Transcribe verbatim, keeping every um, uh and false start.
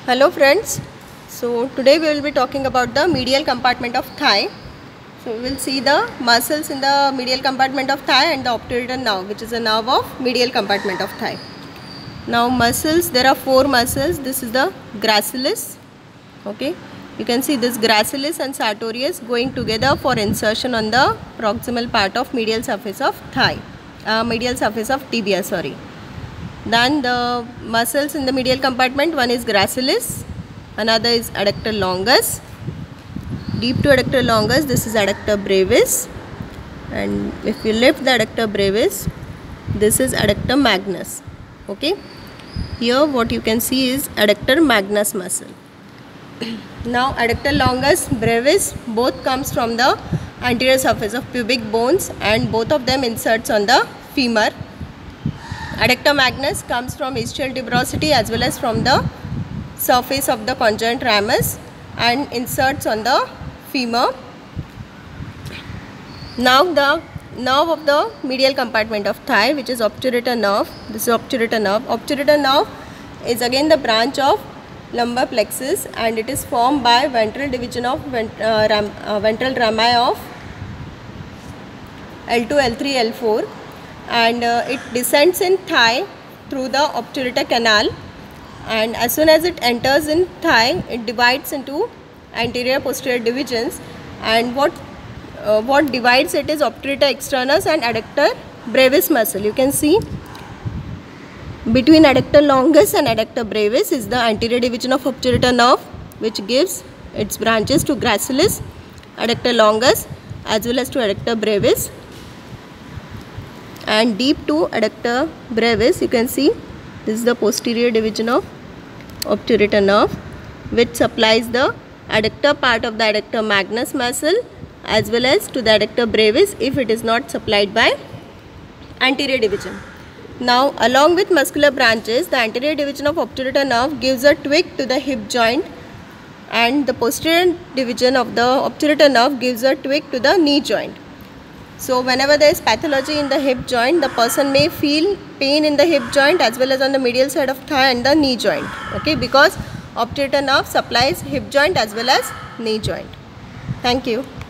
Hello friends, so today we will be talking about the medial compartment of thigh. So we will see the muscles in the medial compartment of thigh and the obturator nerve, which is a nerve of medial compartment of thigh. Now muscles, there are four muscles. This is the gracilis. Okay, you can see this gracilis and sartorius going together for insertion on the proximal part of medial surface of thigh, uh, medial surface of tibia, sorry. Then the muscles in the medial compartment, one is gracilis, another is adductor longus. Deep to adductor longus, this is adductor brevis, and if you lift the adductor brevis, this is adductor magnus. Okay, here what you can see is adductor magnus muscle. Now adductor longus, brevis, both comes from the anterior surface of pubic bones, and both of them inserts on the femur. Adductor magnus comes from ischial tuberosity as well as from the surface of the conjoint ramus and inserts on the femur. Now the nerve of the medial compartment of thigh, which is obturator nerve. This is obturator nerve. Obturator nerve is again the branch of lumbar plexus, and it is formed by ventral division of vent uh, ram uh, ventral rami of L two, L three, L four. And uh, it descends in thigh through the obturator canal, and as soon as it enters in thigh, it divides into anterior posterior divisions, and what uh, what divides it is obturator externus and adductor brevis muscle. You can see between adductor longus and adductor brevis is the anterior division of obturator nerve, which gives its branches to gracilis, adductor longus as well as to adductor brevis. And deep to adductor brevis, you can see this is the posterior division of obturator nerve, which supplies the adductor part of the adductor magnus muscle as well as to the adductor brevis if it is not supplied by anterior division. Now along with muscular branches, the anterior division of obturator nerve gives a tweak to the hip joint, and the posterior division of the obturator nerve gives a tweak to the knee joint. So whenever there is pathology in the hip joint, the person may feel pain in the hip joint as well as on the medial side of thigh and the knee joint. Okay, because obturator nerve supplies hip joint as well as knee joint. Thank you.